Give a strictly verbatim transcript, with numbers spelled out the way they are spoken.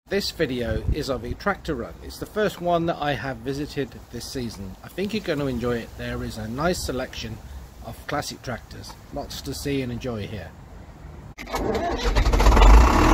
This video is of a tractor run. It's the first one that I have visited this season. I think you're going to enjoy it. There is a nice selection of classic tractors. Lots to see and enjoy here.